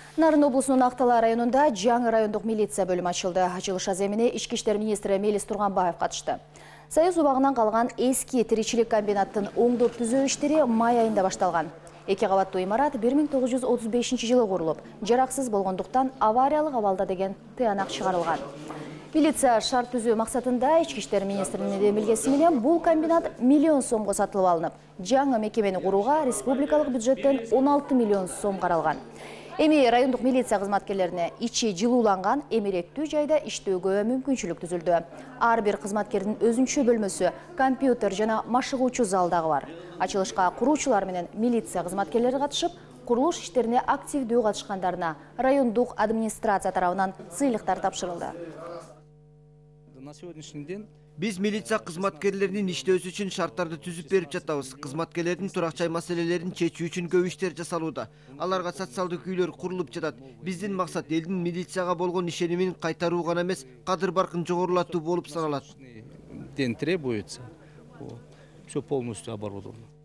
Нарын облусунун Актала районунда жаңы райондук милиция бөлүмү ачылды. Ачылыш аземине Ички иштер министри Мелис Турганбаев катышты. Союз убагынан калган эски тиричилик комбинаттын оңдоп түзөө иштери май айында башталган. 2 кабаттуу имарат 1935 жылы курулуп, жараксыз болгондуктан авариялык абалда деген тыянак чыгарылган. Милиция шарт түзүү максатында Ички иштер министринин билгеси менен бул комбинат миллион сомго сатылып алынып, жаңы мекемени курууга республикалык бюджеттен 16 миллион сом каралган. Эми райондук милиция кызматкерлерине ичи жылууланган эмеректүү жайда иштөөгө мүмкүнчүлүк түзүлдү. Ар бир кызматкердин өзүнчө бөлмөсү, компьютер жана машыгуучу зал дагы бар. Ачылышка куруучулар менен милиция кызматкерлери катышып, курулуш иштерине активдүү катышкандарына райондук администрация тарабынан сыйлыктар тапшырылды. На сегодняшний день Биз милиция кызматкерлеринин иштөөсү үчүн шарттарды түзүп берип жатабыз. Кызматкерлердин турак жай маселелерин чечүү үчүн көп иштер жасалууда. Аларга социалдык үйлөр курулуп жатат. Биздин максат элдин милицияга болгон ишенимин кайтаруу гана эмес, кадыр баркын жогорулатуу болуп саналат. день требуется, все полностью оборудовано.